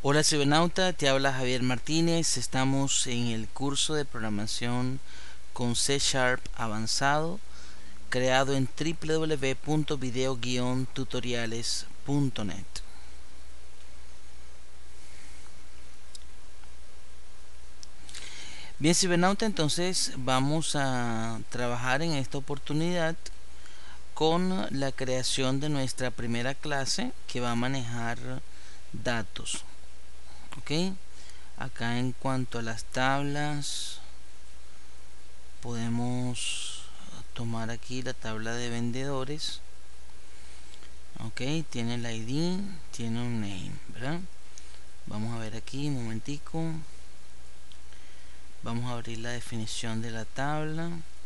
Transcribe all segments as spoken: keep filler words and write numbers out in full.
Hola cibernauta, te habla Javier Martínez. Estamos en el curso de programación con C Sharp avanzado, creado en w w w punto video guion tutoriales punto net. Bien cibernauta, entonces vamos a trabajar en esta oportunidad con la creación de nuestra primera clase que va a manejar datos. Ok, acá en cuanto a las tablas, podemos tomar aquí la tabla de vendedores. Ok, tiene el I D, tiene un name, ¿verdad? Vamos a ver aquí un momentico. Vamos a abrir la definición de la tabla.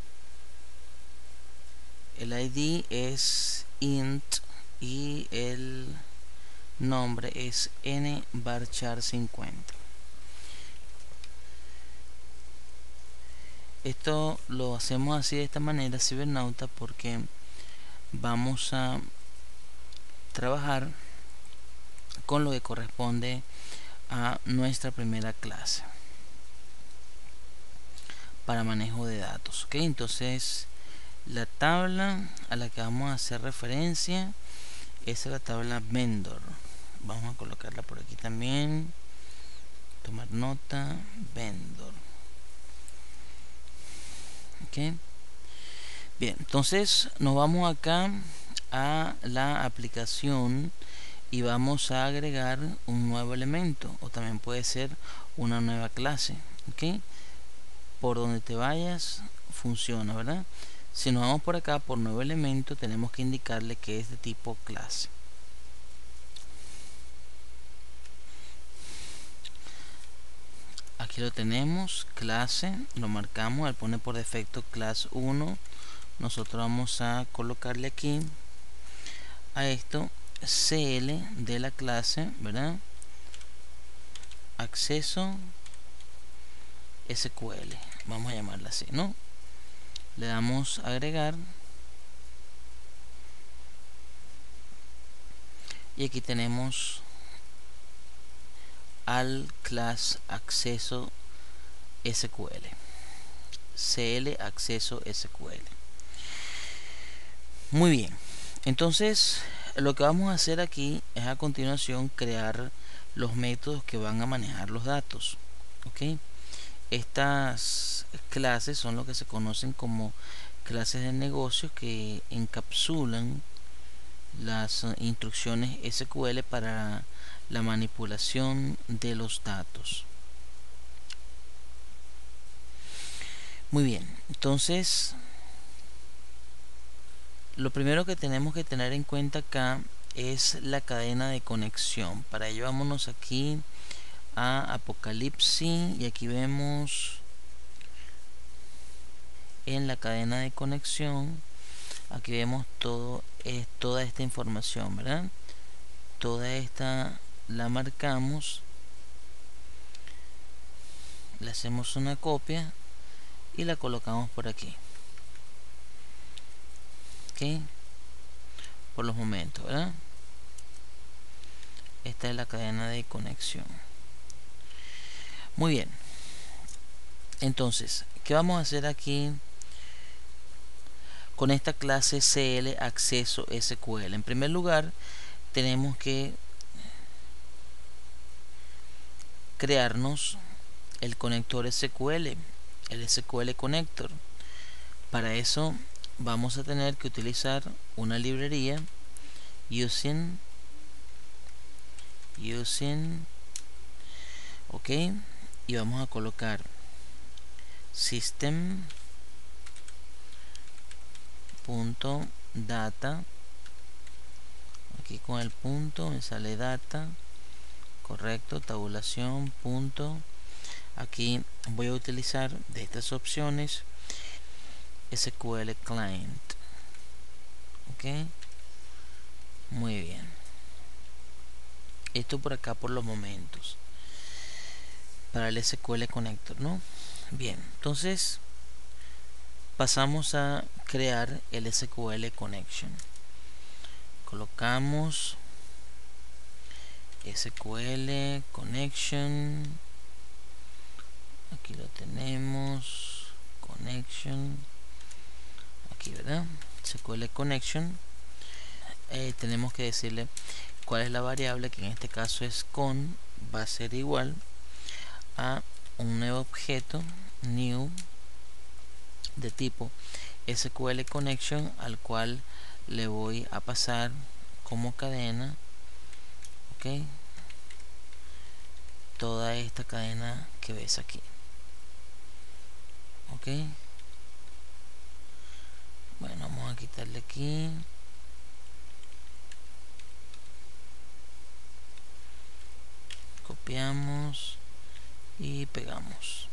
El I D es int y el nombre es n varchar cincuenta. Esto lo hacemos así de esta manera, cibernauta, porque vamos a trabajar con lo que corresponde a nuestra primera clase para manejo de datos. Ok, entonces la tabla a la que vamos a hacer referencia es la tabla vendor. Vamos a colocarla por aquí también, tomar nota, vendor. Ok, bien, entonces nos vamos acá a la aplicación y vamos a agregar un nuevo elemento, o también puede ser una nueva clase. Ok, por donde te vayas funciona, ¿verdad? Si nos vamos por acá por nuevo elemento, tenemos que indicarle que es de tipo clase. Aquí lo tenemos, clase, lo marcamos, él pone por defecto class uno. Nosotros vamos a colocarle aquí a esto C L de la clase, ¿verdad? Acceso S Q L, vamos a llamarla así, ¿no? Le damos a agregar y aquí tenemos al class acceso S Q L, C L acceso S Q L. Muy bien, entonces lo que vamos a hacer aquí es a continuación crear los métodos que van a manejar los datos. Ok, estas clases son lo que se conocen como clases de negocios, que encapsulan las instrucciones S Q L para la manipulación de los datos. Muy bien, entonces lo primero que tenemos que tener en cuenta acá es la cadena de conexión. Para ello vámonos aquí a Apocalipsis y aquí vemos en la cadena de conexión, aquí vemos todo es toda esta información, ¿verdad? Toda esta la marcamos, le hacemos una copia y la colocamos por aquí. Ok, por los momentos, ¿verdad? Esta es la cadena de conexión. Muy bien, entonces, ¿qué vamos a hacer aquí con esta clase C L acceso S Q L? En primer lugar, tenemos que crearnos el conector S Q L, el S Q L Connector. Para eso vamos a tener que utilizar una librería using using ok, y vamos a colocar system.data. Aquí con el punto me sale data, correcto, tabulación, punto. Aquí voy a utilizar de estas opciones S Q L Client. Ok, muy bien. Esto por acá por los momentos para el S Q L Connector, ¿no? Bien, entonces pasamos a crear el S Q L Connection. Colocamos sql connection, aquí lo tenemos, connection, aquí, ¿verdad? sql connection, eh, tenemos que decirle cuál es la variable, que en este caso es con, va a ser igual a un nuevo objeto new de tipo sql connection, al cual le voy a pasar como cadena, ok, toda esta cadena que ves aquí, ok. Bueno, vamos a quitarle aquí, copiamos y pegamos,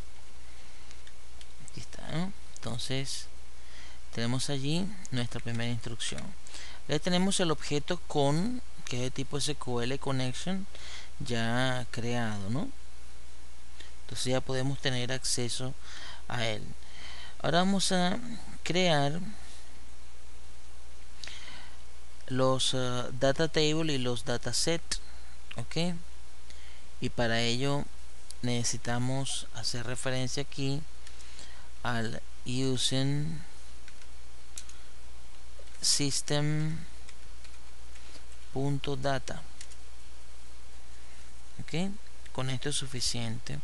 aquí está, ¿no? Entonces tenemos allí nuestra primera instrucción. Ya tenemos el objeto con, que es de tipo sql connection, ya creado, ¿no? Entonces ya podemos tener acceso a él. Ahora vamos a crear los uh, data table y los dataset, ok. Y para ello necesitamos hacer referencia aquí al using system.data, ok. Con esto es suficiente.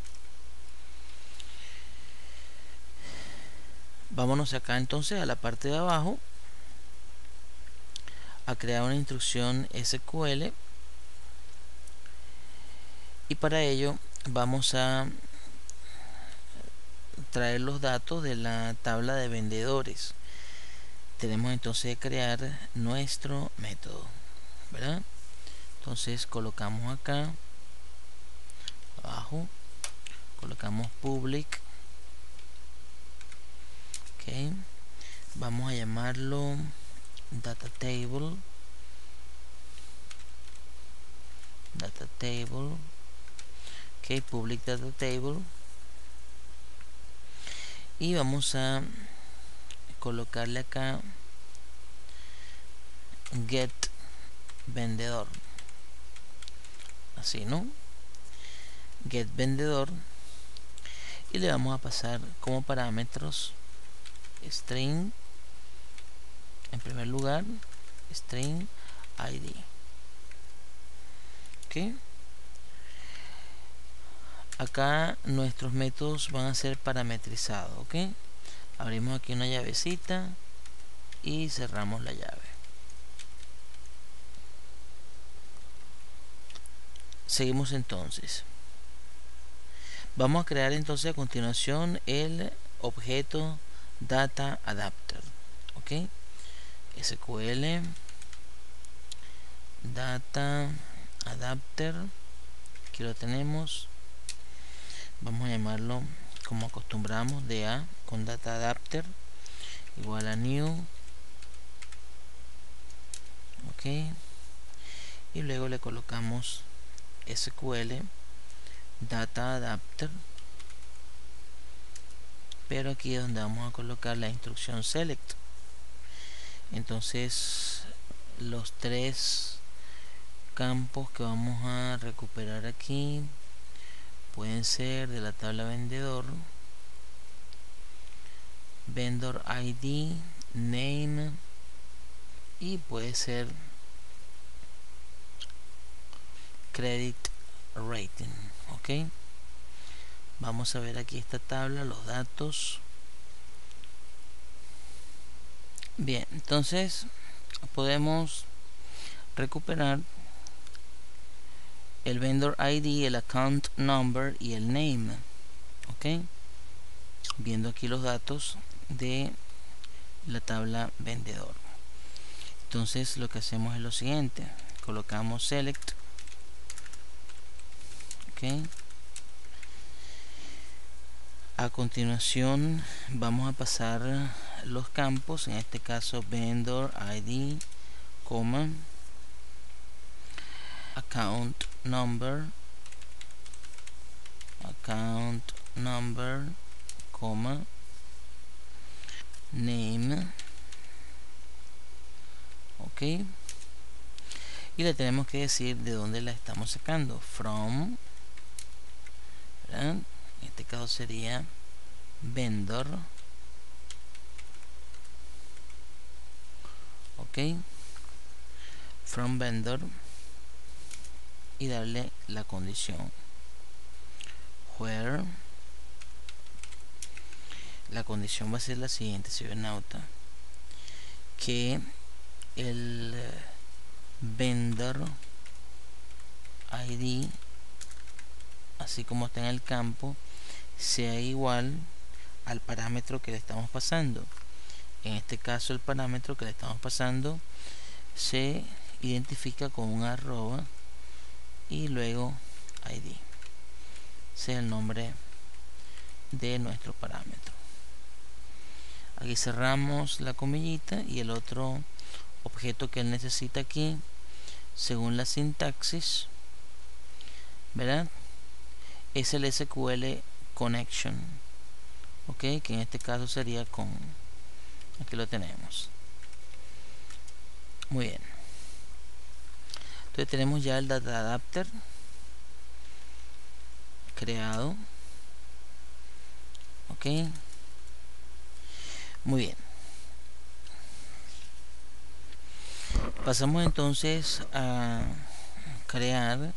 Vámonos acá entonces a la parte de abajo a crear una instrucción S Q L, y para ello vamos a traer los datos de la tabla de vendedores. Tenemos entonces que crear nuestro método, ¿verdad? Entonces colocamos acá abajo, colocamos public, ok, vamos a llamarlo data table, data table, ok, public data table, y vamos a colocarle acá get vendedor, así, ¿no? Get vendedor, y le vamos a pasar como parámetros string, en primer lugar string I D, ok. Acá nuestros métodos van a ser parametrizados, ok. Abrimos aquí una llavecita y cerramos la llave. Seguimos entonces. Vamos a crear entonces a continuación el objeto data adapter, ok. S Q L data adapter, aquí lo tenemos. Vamos a llamarlo como acostumbramos, da con data adapter igual a new, ok, y luego le colocamos S Q L data adapter, pero aquí es donde vamos a colocar la instrucción select. Entonces los tres campos que vamos a recuperar aquí pueden ser de la tabla vendedor, vendor I D, name, y puede ser credit rating, ok. Vamos a ver aquí esta tabla, los datos. Bien, entonces podemos recuperar el vendor I D, el account number y el name, ok, viendo aquí los datos de la tabla vendedor. Entonces lo que hacemos es lo siguiente: colocamos select, ok. A continuación vamos a pasar los campos, en este caso vendor I D, coma, account number, account number, coma, name, ok, y y le tenemos que decir de dónde la estamos sacando. From, ¿verdad? En este caso sería vendor, ok, from vendor, y darle la condición where. La condición va a ser la siguiente, cibernauta, que el vendor I D, así como está en el campo, sea igual al parámetro que le estamos pasando. En este caso el parámetro que le estamos pasando se identifica con un arroba y luego I D, sea el nombre de nuestro parámetro. Aquí cerramos la comillita y el otro objeto que él necesita aquí, según la sintaxis, ¿verdad?, es el S Q L connection, ok, que en este caso sería con, aquí lo tenemos. Muy bien, entonces tenemos ya el data adapter creado, ok, muy bien. Pasamos entonces a crear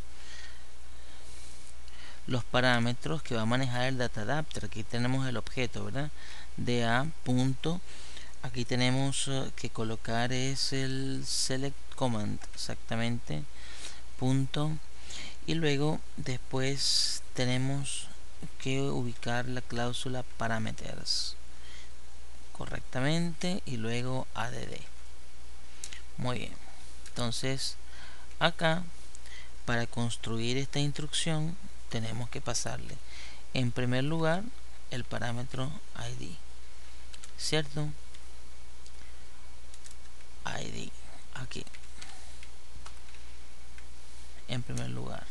los parámetros que va a manejar el data adapter. Aquí tenemos el objeto, ¿verdad?, da punto, aquí tenemos que colocar es el select command, exactamente, punto, y luego después tenemos que ubicar la cláusula parameters correctamente y luego add. Muy bien, entonces acá para construir esta instrucción tenemos que pasarle en primer lugar el parámetro I D, ¿cierto? I D aquí en primer lugar.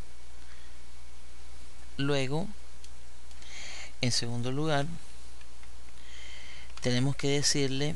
Luego, en segundo lugar, tenemos que decirle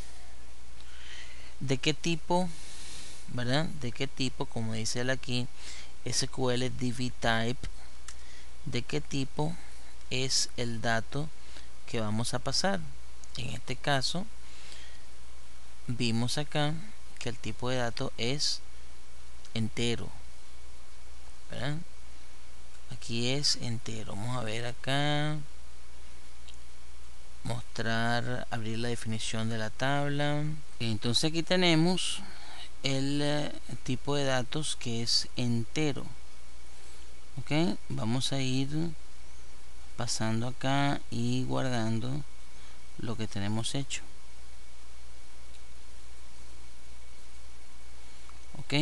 de qué tipo, ¿verdad?, de qué tipo, como dice él aquí, S Q L D B type, de qué tipo es el dato que vamos a pasar. En este caso vimos acá que el tipo de dato es entero, ¿verdad? Aquí es entero. Vamos a ver acá, mostrar, abrir la definición de la tabla. Entonces aquí tenemos el eh, tipo de datos que es entero, ok. Vamos a ir pasando acá y guardando lo que tenemos hecho, ok.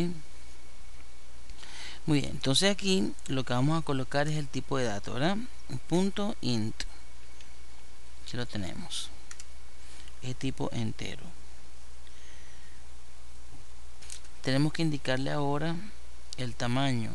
Muy bien, entonces aquí lo que vamos a colocar es el tipo de datos, ¿verdad? Punto int, aquí lo tenemos, es tipo entero. Tenemos que indicarle ahora el tamaño.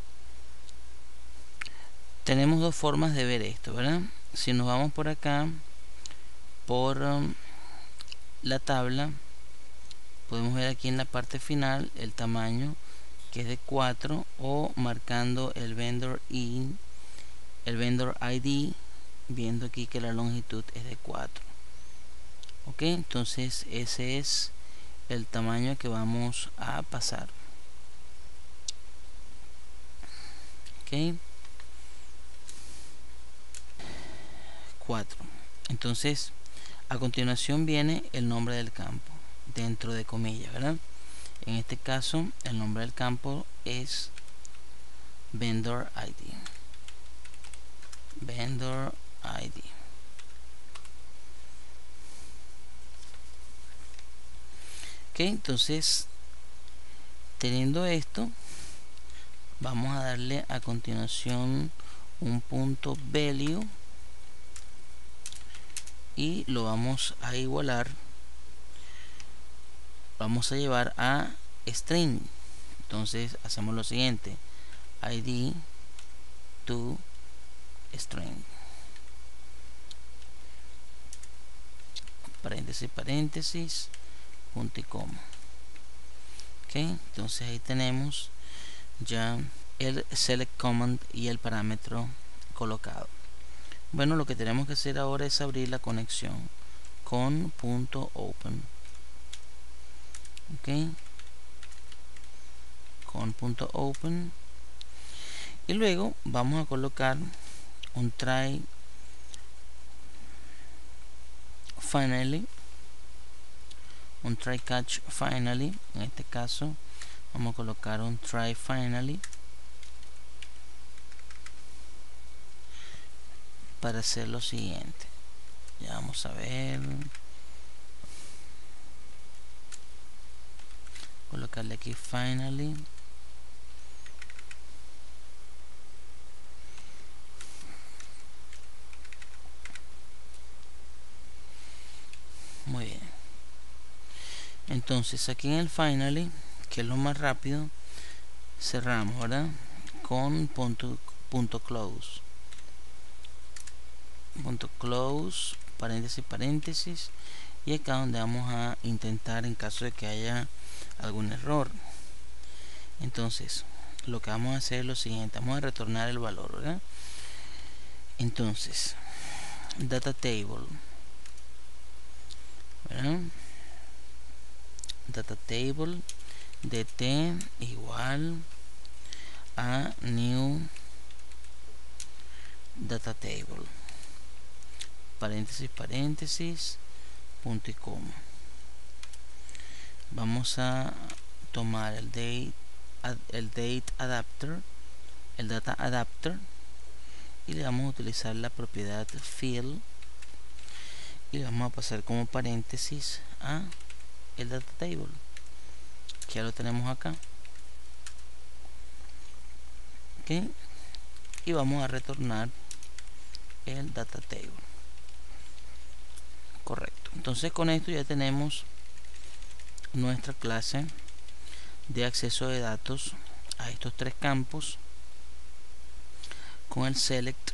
Tenemos dos formas de ver esto, ¿verdad? Si nos vamos por acá, por um, la tabla, podemos ver aquí en la parte final el tamaño, que es de cuatro, o marcando el vendor in, el vendor I D, viendo aquí que la longitud es de cuatro, ok. Entonces ese es el tamaño que vamos a pasar, ok. cuatro. Entonces a continuación viene el nombre del campo dentro de comillas, ¿verdad? En este caso el nombre del campo es vendor I D, vendor I D, ok. Entonces, teniendo esto, vamos a darle a continuación un punto value y lo vamos a igualar, vamos a llevar a string. Entonces hacemos lo siguiente: I D to string, paréntesis, paréntesis, punto y coma, ok. ok, entonces ahí tenemos ya el select command y el parámetro colocado. Bueno, lo que tenemos que hacer ahora es abrir la conexión con punto open, ok, con punto open, y luego vamos a colocar un try finally, un try catch finally. En este caso vamos a colocar un try finally para hacer lo siguiente. Ya vamos a ver, colocarle aquí finally, muy bien. Entonces aquí en el finally, que es lo más rápido, cerramos, ¿verdad? Con punto, punto close, punto close, paréntesis, paréntesis, y acá donde vamos a intentar en caso de que haya algún error. Entonces lo que vamos a hacer es lo siguiente, vamos a retornar el valor, ¿verdad? Entonces data table, ¿verdad? Data table dt igual a new data table, paréntesis, paréntesis, punto y coma. Vamos a tomar el date, el date adapter, el data adapter, y le vamos a utilizar la propiedad fill y le vamos a pasar como paréntesis a el data table, que ya lo tenemos acá, ok, y vamos a retornar el data table, correcto. Entonces con esto ya tenemos nuestra clase de acceso de datos a estos tres campos con el select,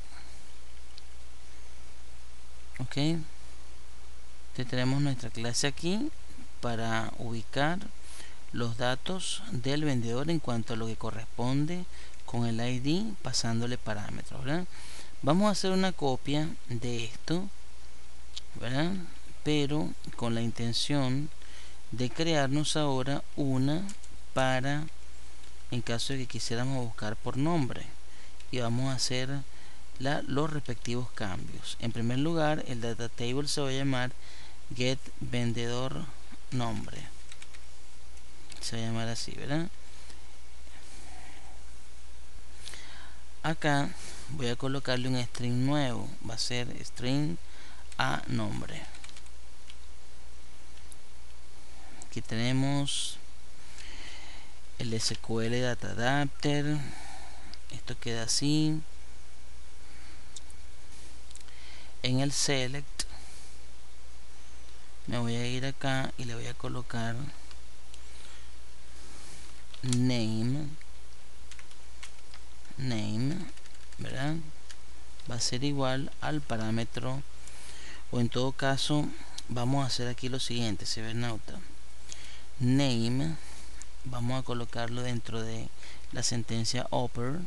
ok. Entonces tenemos nuestra clase aquí para ubicar los datos del vendedor en cuanto a lo que corresponde con el I D, pasándole parámetros, ¿verdad? Vamos a hacer una copia de esto, ¿verdad? Pero con la intención de crearnos ahora una para en caso de que quisiéramos buscar por nombre, y vamos a hacer la, los respectivos cambios. En primer lugar, el data table se va a llamar get vendedor nombre, se va a llamar así, ¿verdad? Acá voy a colocarle un string nuevo, va a ser string a nombre. Aquí tenemos el S Q L data adapter, esto queda así. En el select me voy a ir acá y le voy a colocar name, name, ¿verdad? Va a ser igual al parámetro, o en todo caso vamos a hacer aquí lo siguiente, cibernauta, name, vamos a colocarlo dentro de la sentencia upper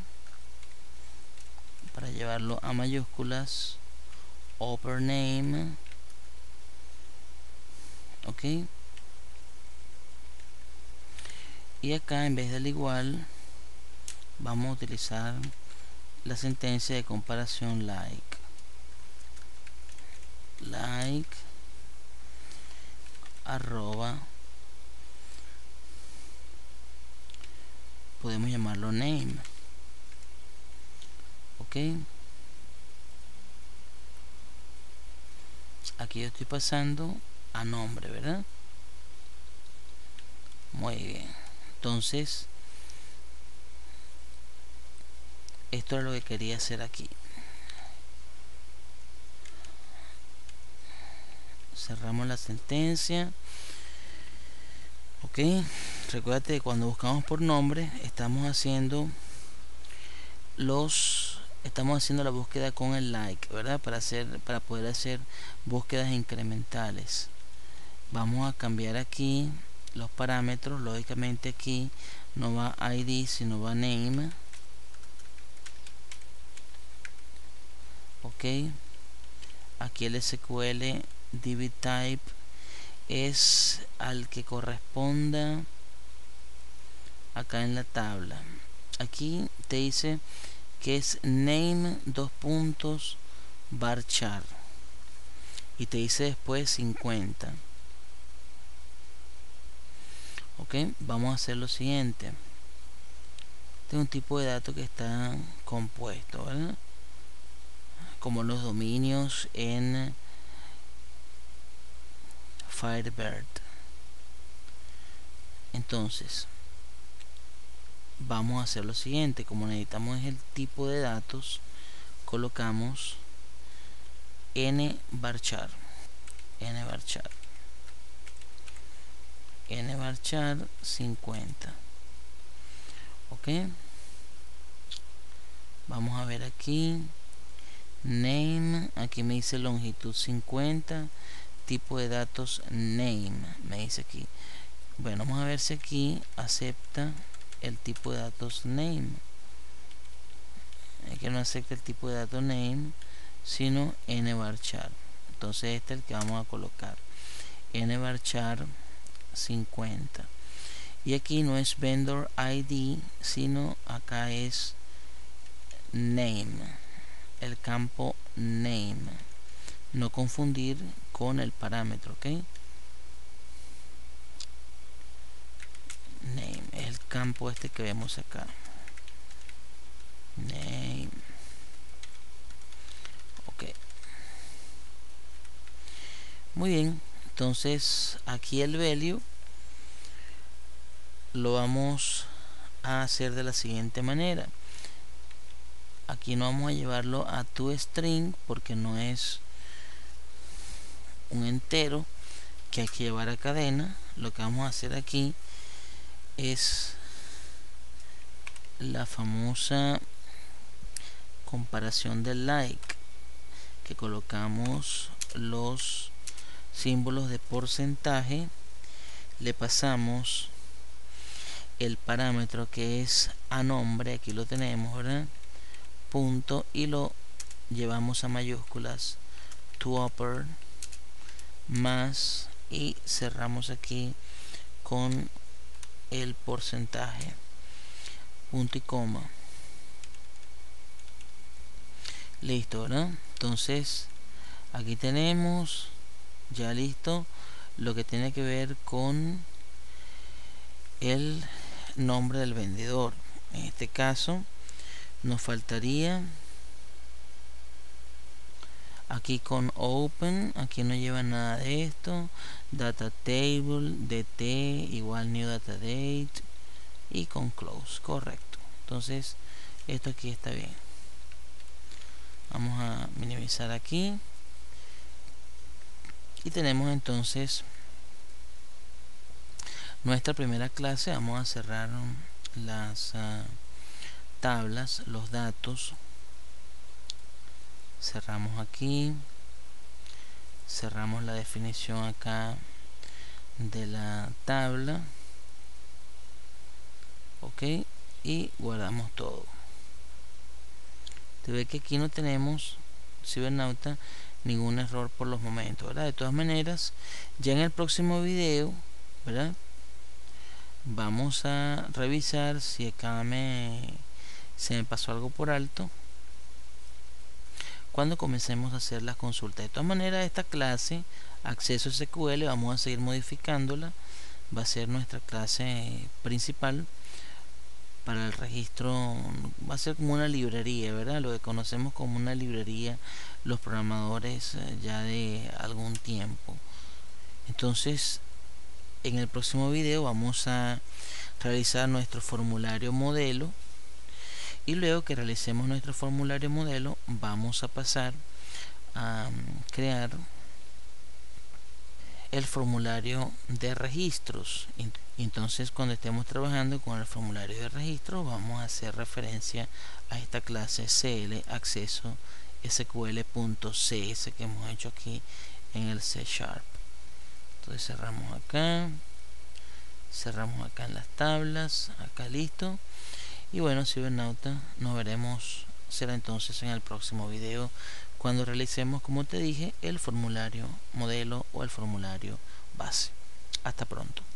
para llevarlo a mayúsculas, upper name, ok, y acá en vez del igual vamos a utilizar la sentencia de comparación like, like arroba, podemos llamarlo name, ok. Aquí yo estoy pasando a nombre, ¿verdad? Muy bien. Entonces esto es lo que quería hacer aquí. Cerramos la sentencia, ok. Recuérdate que cuando buscamos por nombre estamos haciendo los estamos haciendo la búsqueda con el like, ¿verdad? Para hacer para poder hacer búsquedas incrementales. Vamos a cambiar aquí los parámetros. Lógicamente aquí no va I D sino va name. Ok, aquí el S Q L D B type es al que corresponda acá en la tabla. Aquí te dice que es name dos puntos varchar y te dice después cincuenta. Ok, vamos a hacer lo siguiente. Este es un tipo de dato que está compuesto, ¿verdad? Como los dominios en Firebird. Entonces vamos a hacer lo siguiente. Como necesitamos el tipo de datos, colocamos nvarchar nvarchar nvarchar cincuenta. Ok, vamos a ver aquí name, aquí me dice longitud cincuenta, tipo de datos name, me dice aquí. Bueno, vamos a ver si aquí acepta el tipo de datos name. Aquí no acepta el tipo de datos name sino nvarchar. Entonces este es el que vamos a colocar, nvarchar cincuenta. Y aquí no es vendor I D sino acá es name, el campo name, no confundir con el parámetro. Ok, name es el campo este que vemos acá, name. Ok, muy bien. Entonces aquí el value lo vamos a hacer de la siguiente manera. Aquí no vamos a llevarlo a toString porque no es un entero que hay que llevar a cadena. Lo que vamos a hacer aquí es la famosa comparación del like, que colocamos los símbolos de porcentaje, le pasamos el parámetro que es a nombre, aquí lo tenemos, ¿verdad? Punto, y lo llevamos a mayúsculas, to upper, más, y cerramos aquí con el porcentaje, punto y coma. Listo, ¿verdad? Entonces aquí tenemos ya listo lo que tiene que ver con el nombre del vendedor. En este caso nos faltaría aquí con open, aquí no lleva nada de esto, data table, dt igual new data date, y con close, correcto. Entonces esto aquí está bien. Vamos a minimizar aquí y tenemos entonces nuestra primera clase. Vamos a cerrar las uh, tablas, los datos. Cerramos aquí, cerramos la definición acá de la tabla. Ok, y guardamos todo. Te ve que aquí no tenemos, cibernauta, ningún error por los momentos, ¿verdad? De todas maneras, ya en el próximo video, ¿verdad?, vamos a revisar si acá me se me pasó algo por alto cuando comencemos a hacer las consultas. De todas maneras, esta clase acceso S Q L vamos a seguir modificándola, va a ser nuestra clase principal para el registro, va a ser como una librería, ¿verdad? Lo que conocemos como una librería los programadores ya de algún tiempo. Entonces en el próximo video vamos a realizar nuestro formulario modelo, y luego que realicemos nuestro formulario modelo vamos a pasar a crear el formulario de registros. Entonces cuando estemos trabajando con el formulario de registro vamos a hacer referencia a esta clase cl acceso sql.cs que hemos hecho aquí en el C Sharp. Entonces cerramos acá, cerramos acá en las tablas, acá listo. Y bueno, cibernauta, nos veremos, será entonces en el próximo video, cuando realicemos, como te dije, el formulario modelo o el formulario base. Hasta pronto.